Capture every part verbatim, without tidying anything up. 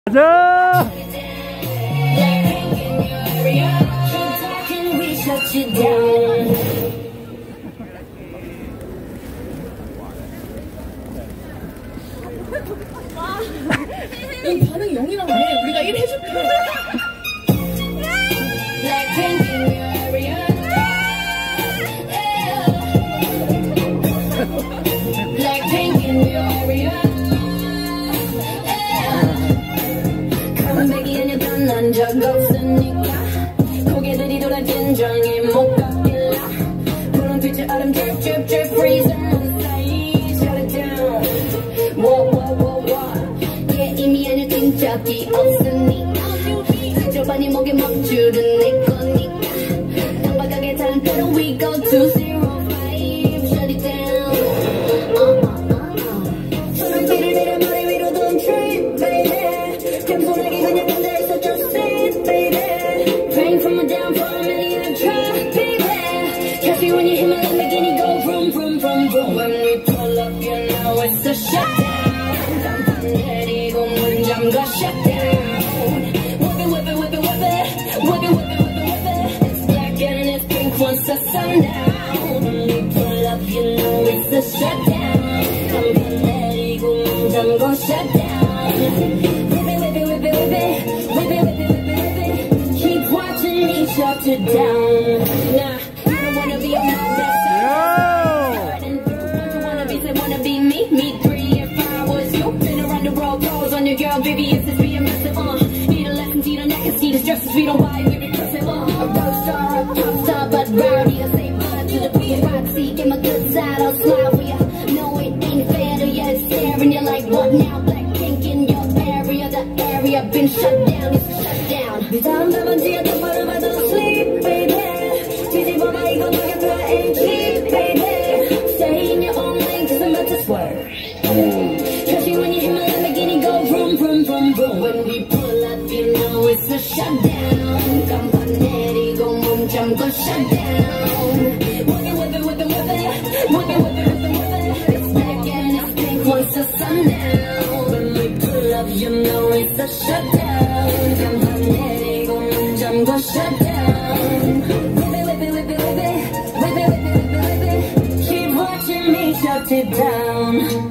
가자! 이 반응이 영이랑 해. 우리가 일 해줄게. 난 적 없으니까 고개들이 돌아 진정이 못 걷길라 푸른 빛의 얼음 drip drip drip freezer on 사이 shut it down whoa whoa whoa whoa yeah 이미 안에 뛴 적이 없으니까 상처반이 목에 먹줄은 내 거니까 당박하게 단대로 we go to zero five shut it down uh, uh, uh, uh. 손을 뒤를 내려 머리 위로 don't trip baby 겸손하게 그냥 앉아있어 just sit baby praying for my downfall many I've tried baby catch me when you hit my Lamborghini go vroom vroom vroom vroom when we pull up you know it's a shutdown 깜빡 내리고 문 잠가 shutdown whip it whip it whip it whip it whip it whip it whip it whip it it's black and it's pink once the sundown when we pull up you know it's a shutdown 깜빡 내리고 문 잠가 shutdown shut it down. Nah, I don't wanna be on my best side. Don't you wanna be, say wanna be me? Me three if I was you. Been around the world, calls on your girl, baby, it's just being massive, uh. Need a lesson, see the neck and see the stresses, we don't buy, we regress it, uh. A rock star, a pop star, but rowdy, I say bud to the beat, Roxy, get my good side, I'll slide for ya. No, it ain't fair to ya, it's staring, you're like, what now? Black pink in your area, the area been shut down, it's shut down. 네 다음 답안지에 또 바로 봐도 sleep, baby. 뒤집어봐 이거 너겠다, ain't cheap, baby. Stay in your own lane, cause I'm about to swerve. Trust you when you hear my Lamborghini go vroom, vroom, vroom, vroom. When we pull up, you know it's a shutdown. 깜빡 내리고 몸 잠궈 shutdown. Whip it, whip it, whip it, whip it. Whip it, whip it, whip it, whip it. It's black and it's pink once the sundown. When we pull up, you know it's a shutdown. 깜빡 내리고 몸 잠궈 shutdown. Whip it, whip it, whip it, whip it. Whip it, whip it, whip it, whip it. Keep watching me shut it down.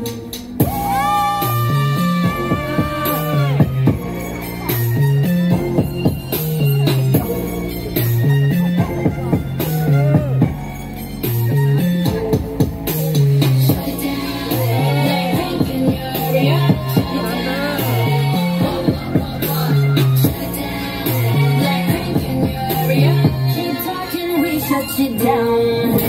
Shut it down.